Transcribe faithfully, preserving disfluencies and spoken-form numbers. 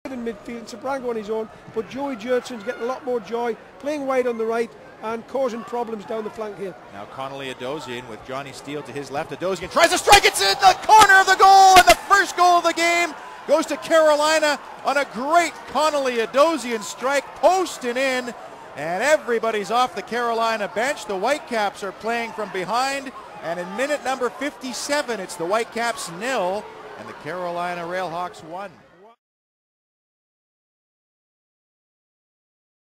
in midfield, Sabrango on his own, but Joey Jurtson's getting a lot more joy, playing wide on the right and causing problems down the flank here. Now Connolly Adosian with Johnny Steele to his left. Adosian tries to strike, it's in the corner of the goal, and the first goal of the game goes to Carolina on a great Connolly Adosian strike, posting in, and everybody's off the Carolina bench. The Whitecaps are playing from behind, and in minute number fifty-seven, it's the Whitecaps nil, and the Carolina Railhawks one.